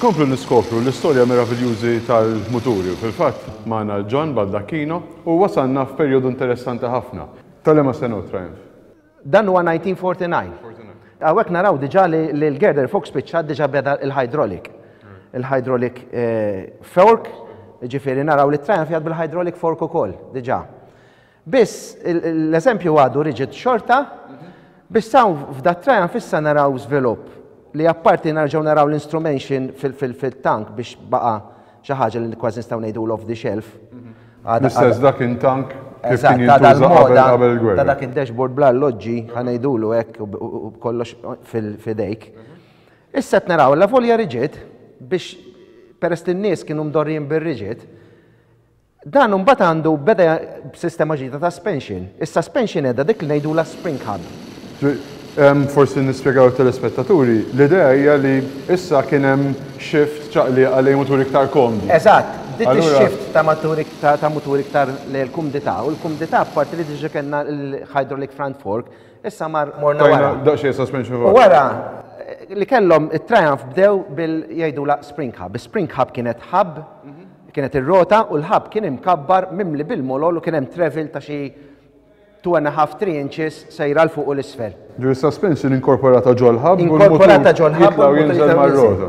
Inkomplu niskopru l-istorja meraviljużi tal-muturi u fil-fatt magħna John Baldacchino u wasalna f'perjodu interessanti ħafna. Tal-ema senu Triumph? Dan huwa 1949. Għawek naraw diġa li l-Girder fuq spiċċa diġa beda il-hydraulic. Il-hydraulic fork, ġifiri naraw li Triumph jgħad bil-hydraulic fork ukoll diġa. Biss l-eżempju għadu rigid xorta, biss saw f'da Triumph issa naraw żvilupp li apparti narġaw naraw l-instrumentation fil-tank biex baqa xi ħaġa li kważi nistgħu ngħidu off the shelf. L-istess dak in-tank kif kien jintuża qabel il-gwerra. Ta' dak id-dashboard bla l-loġġi ħanejdulu hekk u kollox fil-fidejk. Issa qed naraw la folja riġid biex peress li n-nies kienu mdorrijin bir-riġid. Dan mbagħad għandu beda b'sistema ġdida ta' suspension. Is-suspension qiegħda dik li ngħidula spring hub. Forsi nispjegaw telespettaturi, l-idea hija li issa kien hemm shift ċaqli għalej mutur iktar komdi. Eżatt, dik ix-shift ta' mutur iktar l-kumdità u l-kumdità apparti li diġà kellna l-hydraulic front fork, issa morna wara. Daqsxejn suspension fork. Wara li kellhom it-Triumph bdew bil-jgħidula spring hub. Spring hub kienet hub, kienet ir-rota u l-hub kien imkabbar mimli bil-molol u kien hemm travel ta' xi 2.5-3 inches sejra l-fuq u l-isfel. Ġu suspension inkorporata ġol hub u inkorporata ġol hub u jinżel mar-rota.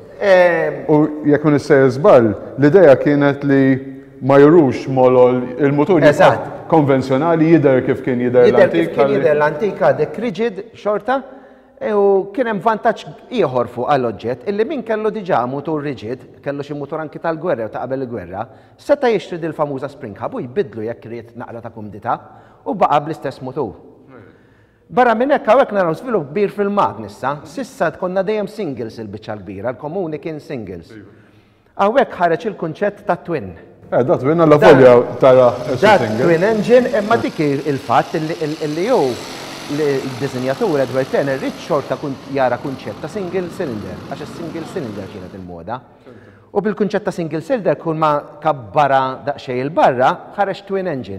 U jekk ma nissejjer żball, l-idea kienet li ma jurux molol il-mutur konvenzjonali jidher kif kien jidher l-antika. Jidher kif kien jidher l-antika dek rigid xorta u kien hemm vantaġġ ieħor fuq għall-oġġett illi min kellu diġà mutur rigid, kellu xi mutur anki tal-gwerra u ta' qabel il-gwerra, seta' jixtri dil-famuża spring hub u jbiddlu jekk ried naqra ta' kumdità u baqa' bl-istess mutur. Barra minn hekk hawnhekk naraw żvilupp kbir fil-Magnissa, sissa konna dejjem singles il-biċċa kbira, l-komuni kien singles. Hawnhekk ħareġ il-kunċett ta' twin. Da twin alla folja tara single. Twin engine imma dik il-fatt illi jew l-dizinjatur Edward Turner rrid xorta jara kunċett ta' single cylinder, għax is-single cylinder kienet il-moda. U bil-kunċett ta' single cylinder kull ma kabbara daqsxejn il-barra ħareġ twin engine.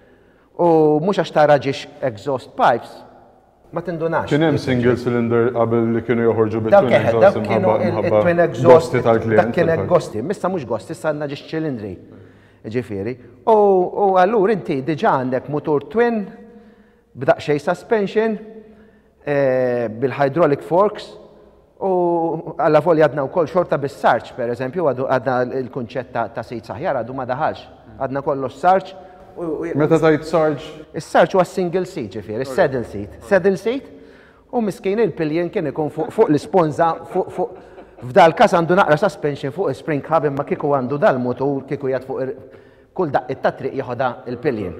U mhux għax tara ġiex exhaust pipes, ma tindunax. Kien hemm single cylinder qabel li kienu joħorġu bil-twin exhaust il-twin exhaust dak kien gosti, missa mhux gosti, issa għandna ġiex ċilindri. Ġifieri. U allura inti diġà għandek mutur twin b'daqsxejn suspension bil-hydraulic forks u alla folja għadna wkoll xorta bis-sarġ, pereżempju, għadna l-kunċett ta' sejt saħjar għadu ma daħalx. Għadna kollox sarġ. Meta tajt sarġ? Is-sarġ huwa single seat ġifieri, saddle seat. Saddle seat u miskien il-piljen kien ikun fuq l-isponza fuq f'dal każ għandu naqra suspension fuq spring hub imma kieku għandu dal-mutur kieku jgħid fuq kull daqqit ta' triq jieħodha il-piljen.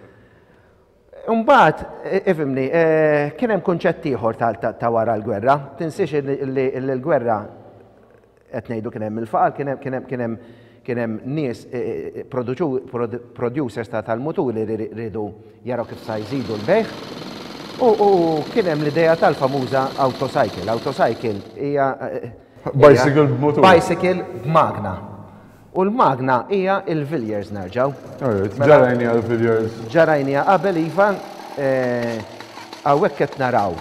Imbagħad, ifhimni, kien hemm kunċett ieħor ta' wara l-gwerra. Tinsiex li l-gwerra qed ngħidu kien hemm il-faqar, kien hemm nies producers tal-mutur li rridu jaraw kif sa jżidu l-bejħ u kien hemm l-idea tal-famuża autocycle. Autocycle hija bicycle b'mutur. Bicycle b'magna. U l-magna hija il-Villiers nerġgħu. Ġarajnija l-Villiers. Ġarajnija qabel iva hawnhekk qed naraw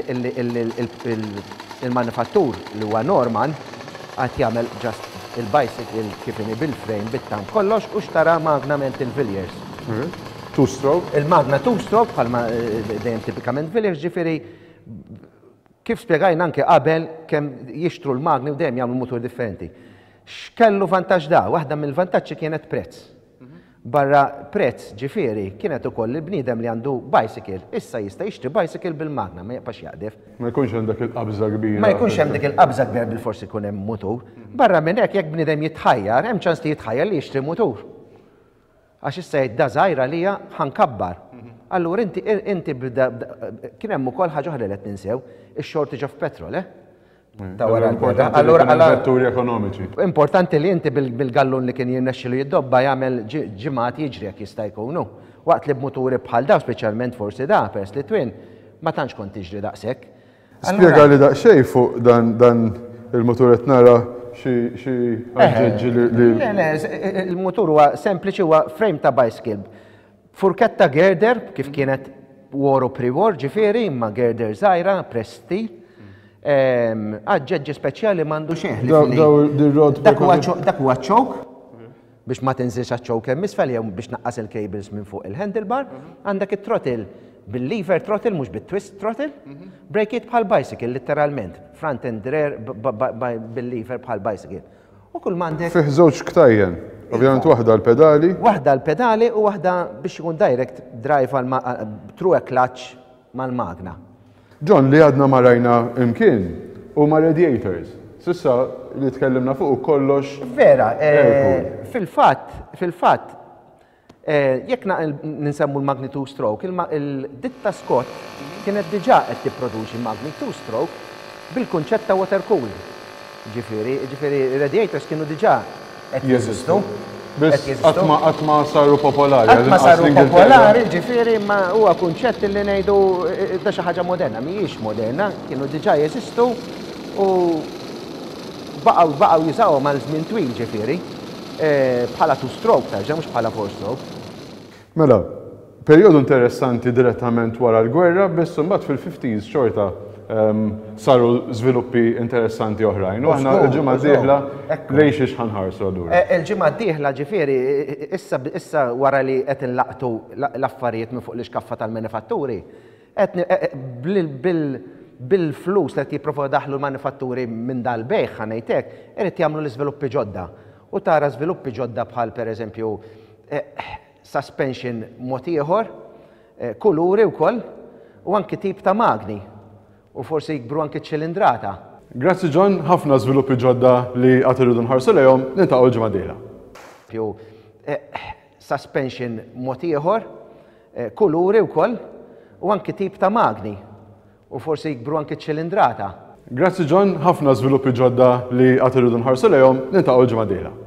il-manifattur li huwa Norman qed jagħmel just il-bicycle kif inhi bil-frame bit-tank kollox u xtara magnament il-Villiers. Two-stroke? Il-magna two-stroke bħalma dejjem tipikament Villiers ġifieri kif spjegajna anke qabel kemm jixtru l-magni u dejjem jagħmlu mutur differenti. X'kellu vantaġġ da? Waħda mill-vantaġġi kienet prezz. Barra prezz ġifieri kienet ukoll il-bniedem li għandu bicycle, issa jista' jixtri bicycle bil-magna ma jaqpax jaqdef. Ma jkunx hemm dak il-qabża kbira. Ma jkunx hemm dik il-qabża kbira bil-forsi jkun hemm mutur. Barra minn hekk jekk bniedem jitħajjar, hemm ċans li jitħajjar li jixtri mutur. Għax issa jgħid żgħira li hija ħankabbar. Allura inti kien hemm ukoll ħaġa oħra li qed ninsew, ix-shortage of petrol, Ta' wara l-gwerra. Allura vetturi ekonomiċi. Importanti li inti bil-gallun li kien jirnexxilu jiddobba jagħmel ġimgħat jiġri jekk jista' jkunu. Waqt li b'muturi bħal daw speċjalment forsi da peress li twin ma tantx kont tiġri daqshekk. Spjega li daqsxejn fuq dan il-mutur qed nara xi aġġeġġi li. Il-mutur huwa sempliċi huwa frame ta' bicycle. Furketta girder kif kienet war u pre-war ġifieri imma girder żgħira press steel. Aġġeġġi speċjali m'għandu xeħli. Dak huwa choke biex ma tinżilx għax-choke hemm isfel jew biex naqqas il-cables minn fuq il-handlebar. Għandek it-throttle bil-lever throttle mhux bit-twist throttle. Brake it bħal bicycle literalment. Front and rear bil-lever bħal bicycle. U kull m'għandek. Fih żewġ ktajjen. Ovvjament waħda l-pedali. Waħda l-pedali u waħda biex ikun direct drive through a clutch mal-magna. John, li għadna marajna imkien u ma' radiators. Sissa li tkellimna fuq kollox. Vera, fil-fatt, jekk ninsemmu l-Magni 2 stroke, il-ditta Scott kienet diġà qed tipproduċi Magni 2 stroke bil-kunċett ta' water cooled. Ġifieri radiators kienu diġà qed jeżistu. Biss għatma saru popolari. Għatma saru popolari, ġifieri ma huwa kunċett li ngħidu da xi ħaġa moderna, mhijiex moderna, kienu diġà jeżistu u baqgħu jużawhom għal żmien twil ġifieri bħala 2 stroke tarġa' mhux bħala 4 stroke. Mela, perjodu interessanti direttament wara l-gwerra, biss imbagħad fil-50s xorta saru żviluppi interessanti oħrajn. U aħna l-ġimgħa d-dieħla lejn xi ħanħarsu allura. Il-ġimgħa d-dieħla ġifieri issa wara li qed inlaqtu l-affarijiet minn fuq l-iskaffa tal-manifatturi, bil-flus li qed jippruvaw daħlu l-manifatturi minn dal-bejħ ħanejtek, irid jagħmlu l-iżviluppi ġodda. U tara żviluppi ġodda bħal pereżempju suspension mod ieħor, kuluri wkoll u anki tip ta' magni. U forsi jikbru anki ċ-ċilindrata. Grazzi John, ħafna żviluppi ġodda li qatt irridu nħarsu lejhom, nintaqgħu ġimgħa d-dieħla. Suspension mod ieħor, kuluri wkoll u anki tip ta' magni. U forsi jikbru anki ċ-ċilindrata. Grazzi John, ħafna żviluppi ġodda li qatt irridu nħarsu lejhom, nintaqgħu ġimgħa d-dieħla.